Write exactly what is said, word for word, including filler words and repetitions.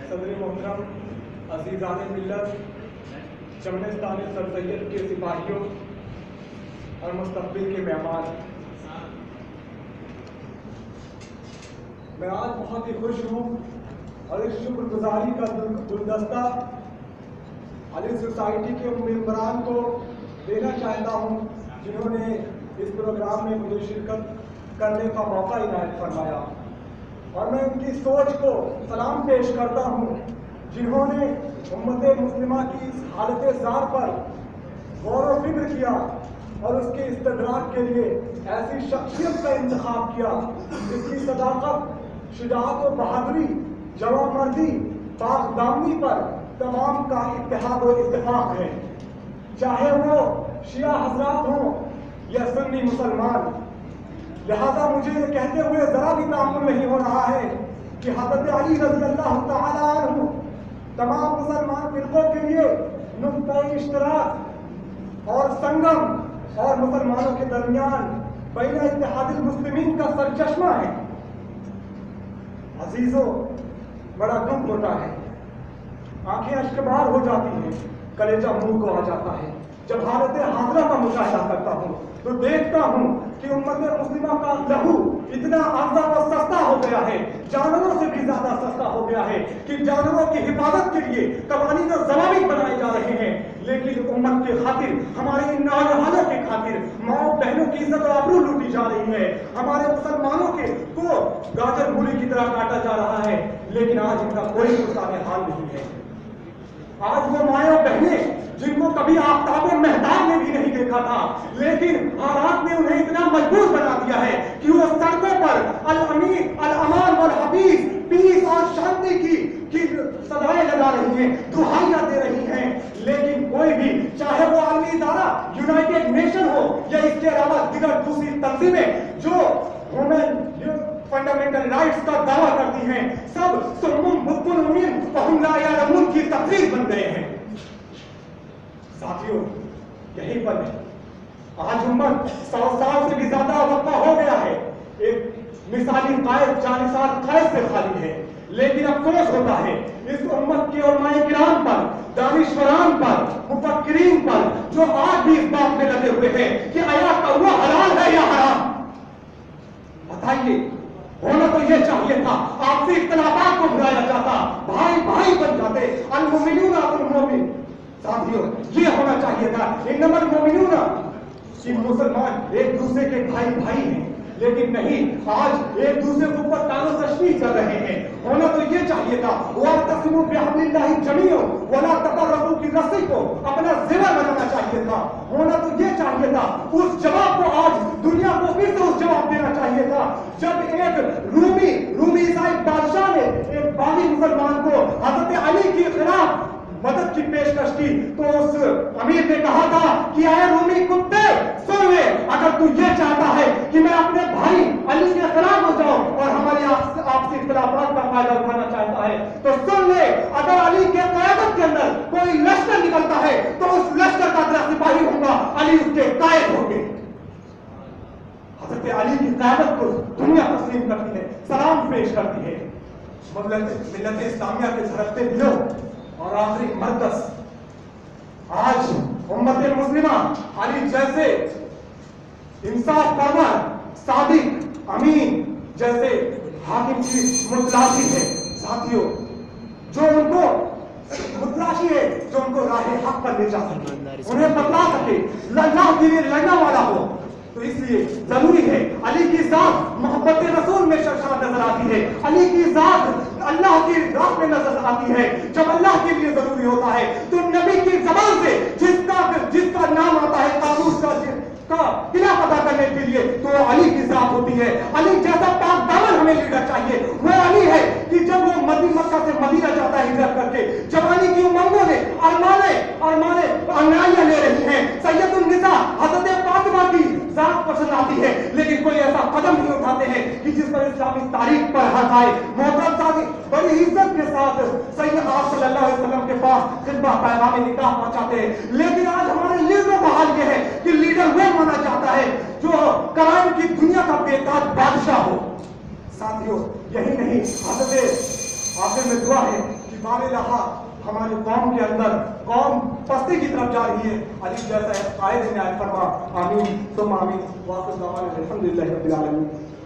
सदर मोहतरम, अजीज़ान मिल्लत, चमनिस्तान सर सैयद के सिपाहियों और मुस्तकबिल के मेहमान, मैं आज बहुत ही खुश हूँ और इस शुक्रगुजारी का गुलदस्ता अली सोसाइटी के मेंबरान को देना चाहता हूँ जिन्होंने इस प्रोग्राम में मुझे शिरकत करने का मौका इनायत फरमाया, और मैं उनकी सोच को सलाम पेश करता हूँ जिन्होंने उम्मत मुस्लिमा की इस हालत ज़ार पर गौर व फिक्र किया और उसके इस्तदराक के लिए ऐसी शख्सियत का इंतखाब किया जिसकी सदाकत, शुजाअत और बहादुरी, जवामर्दी, पाकदामनी पर तमाम का इत्तेहाद और इत्तेफाक है। चाहे वो शिया हजरात हों या सुन्नी मुसलमान। लिहाजा मुझे ये कहते हुए जरा भी तामुल नहीं हो रहा है कि हज़रत अली रज़ी अल्लाह तआला अन्हु तमाम मुसलमान फिरकों के लिए नुक्ता-ए इश्तराक और संगम और मुसलमानों के दरमियान बैन इत्तेहादिल मुस्लिमीन का सरचश्मा है। अजीजों, बड़ा दुख होता है, आंखें अश्कबार हो जाती हैं, कलेजा मुंह को आ जाता है जब हालत हाजरा का मुशाहिदा करता हूँ तो देखता हूँ कि उम्मत मुस्लिमा का लहू इतना आज़ा व सस्ता हो गया है, जानवरों से भी ज्यादा सस्ता हो गया है कि जानवरों की हिफाजत के लिए कवानीन और ज़वाबित बनाए जा रहे हैं, लेकिन उम्मत के खातिर, हमारे इन नौजवानों के खातिर माओ बहनों की इज्जत और आबरू लूटी जा रही है, हमारे मुसलमानों के को गाजर मूली की तरह काटा जा रहा है, लेकिन आज इनका कोई मुसाने हाल नहीं है। आज वो माएं बहनें जिनको कभी आफ्ताब मेहताब में भी नहीं देखा था, लेकिन हालात ने उन्हें इतना मजबूर बना दिया है कि वो सड़कों पर अल अमीन, अल अमान वल हफीज, पीस और शांति की की सदाएं लगा रही हैं, दुहाइयां दे रही हैं, लेकिन कोई भी, चाहे वो आलमी इदारा यूनाइटेड नेशन हो या इसके अलावा दिगर दूसरी तंजीमें जो ह्यूमन फंडामेंटल राइट्स का दावा करती हैं, सब सुम्मुम बुक्कुल उमीन फहुम ला यालमून की तफसीर बन गए हैं। साथियों, यही पर है आज उम्मत सौ साल से भी ज्यादा वक्फा हो गया है, एक मिसाली कायद जानिसार कायद से खाली है, लेकिन अफसोस होता है इस उम्मत के उलमाए किराम पर, दानिश्वरान पर, मुफक्किरीन पर जो आज भी इस बात में लगे हुए हैं कि आया कौवा हलाल है या हराम। बताइए, होना तो यह चाहिए था, आपसी इख्तिलाफात को भुलाया जाता, भाई भाई बन जाते, अल मुमिनून अल मुमिन। साथियों, ये होना चाहिए था, इन्नमल मुमिनून कि मुसलमान एक दूसरे के भाई भाई हैं, लेकिन नहीं, आज एक दूसरे के ऊपर तानो तशबीह कर रहे हैं। होना तो ये चाहिए था, वातसिमू बिहब्लिल्लाहि जमीअन वला तफर्रकू की रस्सी को अपना ज़ेवर बनाना चाहिए था। होना तो ये चाहिए था, उस जवाब को आज दुनिया को फिर से उस जवाब देना चाहिए था जब एक रूमी रूमी ईसाई बादशाह ने एक बागी मुसलमान को हज़रत अली के खिलाफ मदद की पेशकश की, तो उस अमीर ने कहा था कि आए रूमी कुत्ते सुन ले, अगर तू ये चाहता है कि मैं अपने भाई अली के खिलाफ हो जाऊं और हमारी आपसी इख्तिलाफात का फायदा उठाना चाहता है तो सुन ले, अगर अली के क़यादत के अंदर कोई लश्कर निकलता है तो उस लश्कर का तेरा सिपाही होगा, अली उसके कायद होंगे। हज़रत अली की क़यादत को दुनिया तस्लीम करती है, सलाम पेश करती है। मिल्लत इस्लामिया के धड़कते दिलों और आखिरी मरकज, आज उम्मत मुस्लिमा अली जैसे इंसाफ परवर, सादिक, अमीन जैसे हाकिम की मुतलाशी है। साथियों, जो उनको मुतलाशी है, जो उनको राह हक पर ले जा सके, उन्हें बतला सके, अल्लाह के लिए लड़ना वाला हो, तो इसलिए जरूरी है अली की जात मोहब्बत रसूल में शर्शार नजर आती है, अली की जात अल्लाह की राह में नजर आती है। जब अल्लाह के लिए जरूरी होता है तो नबी की जबान से जिसका जिसका नाम आता है कानून का का किला पता करने के लिए, तो अली की जात होती है। अली जैसा पाक दामन हमें लीडर चाहिए, वो अली है कि जब वो मदीना मक्का से मदीना जाता है हिजरत करके, जब अली की उम्मतों ने अरमाने अरमाने अन्याय ले रही हैं, सैयदुन निसा हज़रत फातिमा की जात पसंद आती है, लेकिन कोई ऐसा कदम नहीं उठाते हैं कि जिस पर इस्लामी तारीख पर हक आए। मोहतरम साथी, बड़ी इज्जत के साथ सैयद आप सल्लल्लाहु अलैहि वसल्लम के पास खिदमत पैगाम निकाह पहुंचाते हैं, लेकिन आज हमारे लीडरों का हाल यह है कि लीडर वो माना जाता है जो कराइन की दुनिया का बेताज बादशाह हो। साथियों, यही नहीं, हज़रत आखिर में दुआ है कि इस्माइल लहा हमारी कौम के अंदर कौम पस्ती की तरफ जा रही है। अली जैसा कायद ने आज फरमा। आमीन सुम आमीन। वाक़िअत दावाना अल्हम्दुलिल्लाहि रब्बिल आलमीन।